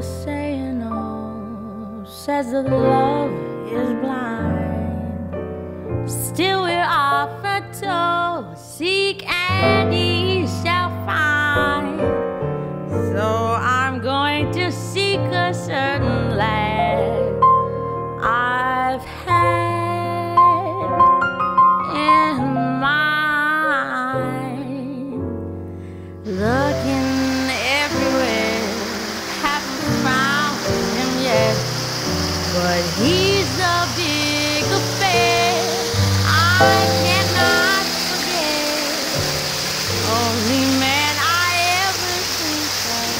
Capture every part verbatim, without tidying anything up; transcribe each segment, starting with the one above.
the saying, oh, says that love is blind. Still we're often told, seek and ye shall find. So I'm going to seek a certain lad I've had in mind. Looking everywhere, haven't found him yet, but he's a big affair I cannot forget. Only man I ever think of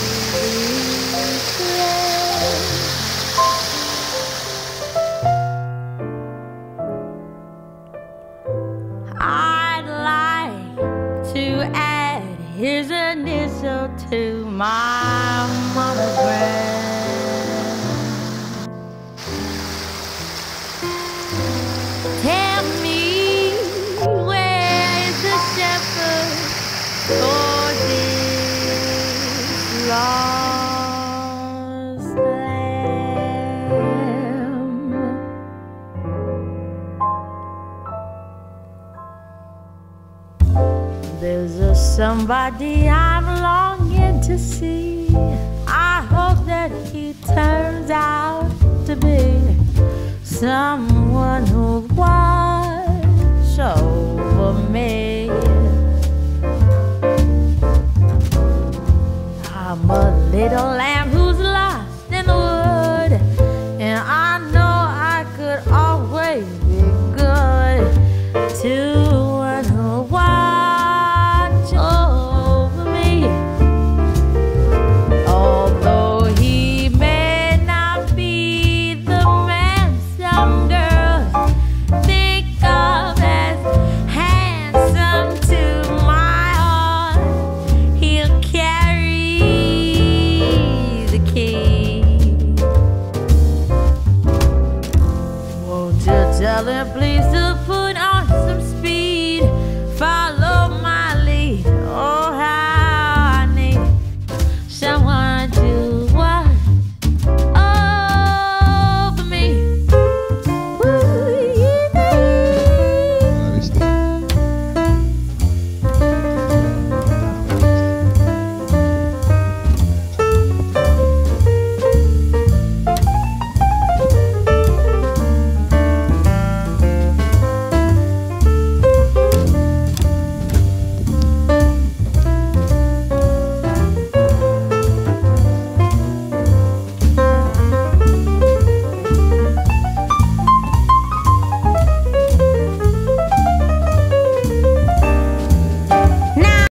is I'd like to add his initial to my monogram. Tell me, where is the shepherd for this lost lamb? There's a somebody I'm longing to see. I hope that he turns out to be someone who'll watch over me.